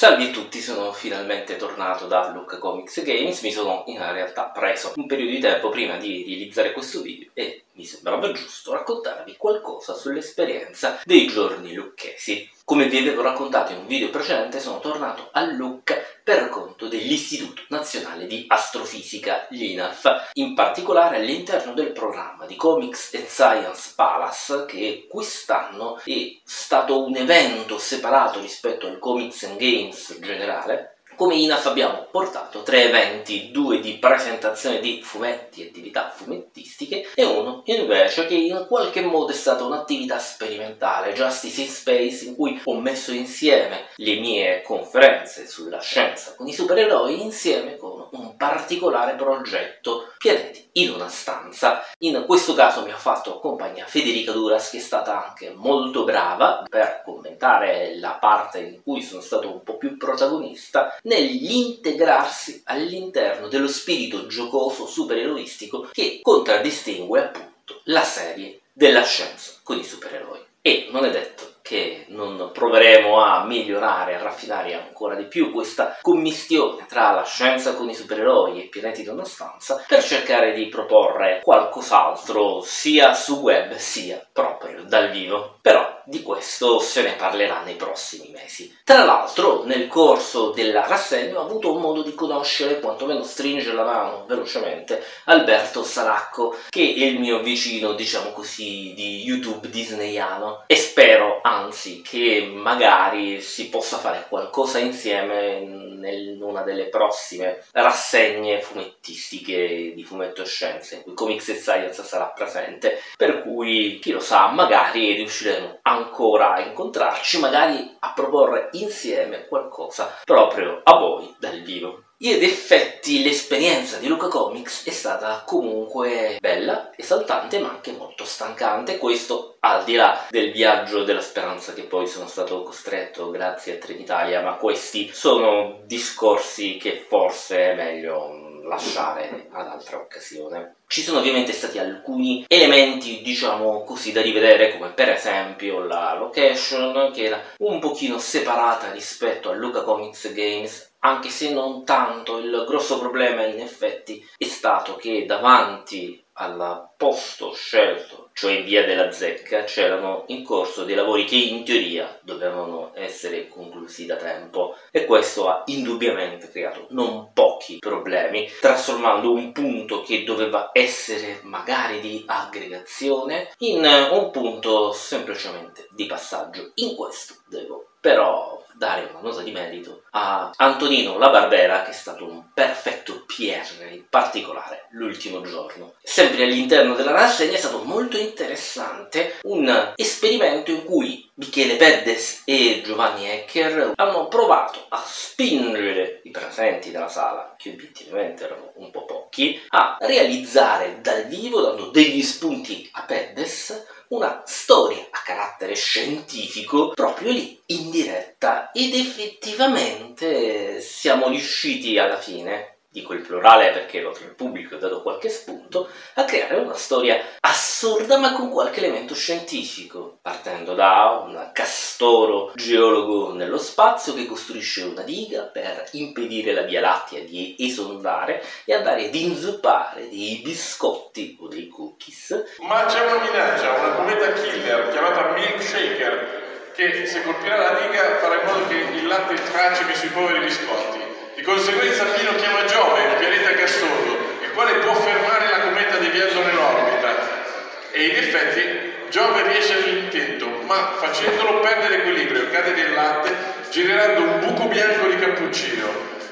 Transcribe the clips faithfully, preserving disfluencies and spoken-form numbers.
Salve a tutti, sono finalmente tornato da Lucca Comics Games. Mi sono in realtà preso un periodo di tempo prima di realizzare questo video e mi sembrava giusto raccontarvi qualcosa sull'esperienza dei giorni lucchesi. Come vi avevo raccontato in un video precedente, sono tornato a Lucca per conto dell'Istituto Nazionale di Astrofisica, l'I N A F, in particolare all'interno del programma di Comics and Science Palace, che quest'anno è stato un evento separato rispetto al Comics and Games generale. Come I N A F abbiamo portato tre eventi, due di presentazione di fumetti e attività fumettistiche e uno invece che in qualche modo è stata un'attività sperimentale, Justice in Space, in cui ho messo insieme le mie conferenze sulla scienza con i supereroi insieme con un particolare progetto, Pianeti in una stanza. In questo caso mi ha fatto compagnia Federica Duras, che è stata anche molto brava per commentare la parte in cui sono stato un po' più protagonista nell'integrarsi all'interno dello spirito giocoso supereroistico che contraddistingue appunto la serie della scienza con i supereroi. E non è detto che non proveremo a migliorare, a raffinare ancora di più questa commistione tra la scienza con i supereroi e Pianeti di una stanza per cercare di proporre qualcos'altro sia su web sia proprio dal vivo. Però di questo se ne parlerà nei prossimi mesi. Tra l'altro, nel corso della rassegna ho avuto un modo di conoscere, quantomeno stringere la mano velocemente, Alberto Saracco, che è il mio vicino, diciamo così, di YouTube disneyano, e spero anzi che magari si possa fare qualcosa insieme in una delle prossime rassegne fumettistiche di Fumetto e Scienze, in cui Comics and Science sarà presente, per cui chi lo sa, magari riusciremo ancora a incontrarci, magari a proporre insieme qualcosa proprio a voi dal vivo. Ed effetti l'esperienza di Lucca Comics è stata comunque bella, esaltante, ma anche molto stancante, questo al di là del viaggio della speranza che poi sono stato costretto grazie a Trenitalia, ma questi sono discorsi che forse è meglio lasciare ad altra occasione. Ci sono ovviamente stati alcuni elementi, diciamo così, da rivedere, come per esempio la location, che era un pochino separata rispetto a Lucca Comics Games, anche se non tanto. Il grosso problema in effetti è stato che davanti al posto scelto, cioè via della Zecca, c'erano in corso dei lavori che in teoria dovevano essere conclusi da tempo, e questo ha indubbiamente creato non pochi problemi, trasformando un punto che doveva essere magari di aggregazione in un punto semplicemente di passaggio. In questo devo però dare una nota di merito a Antonino La Barbera, che è stato un perfetto P R, in particolare l'ultimo giorno. Sempre all'interno della rassegna è stato molto interessante un esperimento in cui Michele Peddes e Giovanni Ecker hanno provato a spingere i presenti della sala, che obiettivamente erano un po' pochi, a realizzare dal vivo, dando degli spunti a Peddes, una storia a carattere scientifico proprio lì in diretta, ed effettivamente siamo riusciti alla fine, dico il plurale perché l'altro pubblico ha dato qualche spunto, a creare una storia assurda ma con qualche elemento scientifico, partendo da un castoro geologo nello spazio che costruisce una diga per impedire la Via Lattea di esondare e andare ad inzuppare dei biscotti o dei cookies. Ma c'è una minaccia, una cometa killer chiamata Milkshaker, che se colpirà la diga farà in modo che il latte tracimi sui poveri biscotti. Di conseguenza Pino chiama Giove, il pianeta gassoso, il quale può fermare la cometa deviato nell'orbita. E in effetti Giove riesce all'intento, ma facendolo perdere equilibrio, cade nel latte, generando un buco bianco di cappuccino.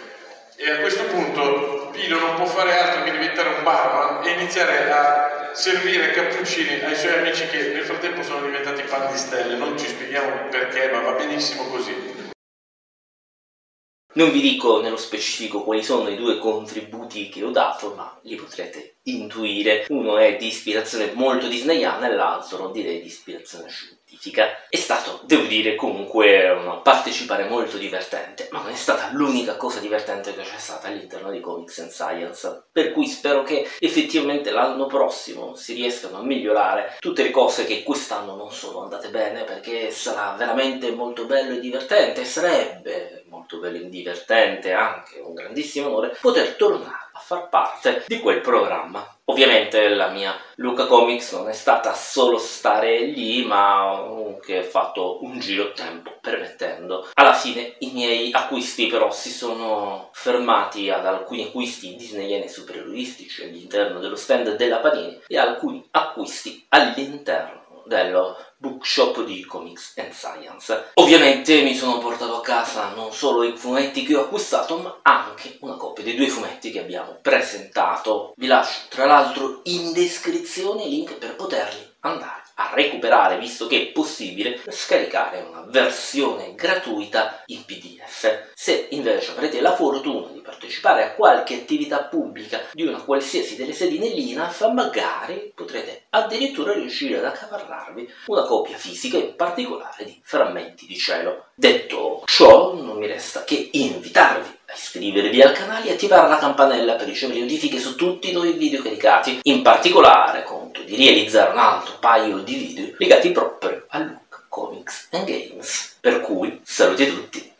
E a questo punto Pino non può fare altro che diventare un barman e iniziare a servire cappuccini ai suoi amici, che nel frattempo sono diventati pan di stelle. Non ci spieghiamo perché, ma va benissimo così. Non vi dico nello specifico quali sono i due contributi che ho dato, ma li potrete intuire. Uno è di ispirazione molto disneyana e l'altro direi di ispirazione scientifica. È stato, devo dire, comunque un partecipare molto divertente, ma non è stata l'unica cosa divertente che c'è stata all'interno di Comics and Science, per cui spero che effettivamente l'anno prossimo si riescano a migliorare tutte le cose che quest'anno non sono andate bene, perché sarà veramente molto bello e divertente, sarebbe molto bello e divertente, anche un grandissimo onore, poter tornare a far parte di quel programma. Ovviamente la mia Lucca Comics non è stata solo stare lì, ma anche fatto un giro tempo permettendo. Alla fine i miei acquisti però si sono fermati ad alcuni acquisti disneyani supereroistici all'interno dello stand della Panini e alcuni acquisti all'interno dello bookshop di Comics and Science. Ovviamente mi sono portato a casa non solo i fumetti che ho acquistato, ma anche una copia dei due fumetti che abbiamo presentato. Vi lascio tra l'altro in descrizione i link per poterli andare a recuperare, visto che è possibile scaricare una versione gratuita in P D F. Se invece avrete la fortuna di partecipare a qualche attività pubblica di una qualsiasi delle sedi nell'I N A F, magari potrete addirittura riuscire ad accaparrarvi una copia fisica, in particolare di Frammenti di Cielo. Detto ciò, non mi resta che invitarvi a iscrivervi al canale e attivare la campanella per ricevere notifiche su tutti i nuovi video caricati. In particolare conto di realizzare un altro paio di video legati proprio a Lucca Comics and Games. Per cui saluti a tutti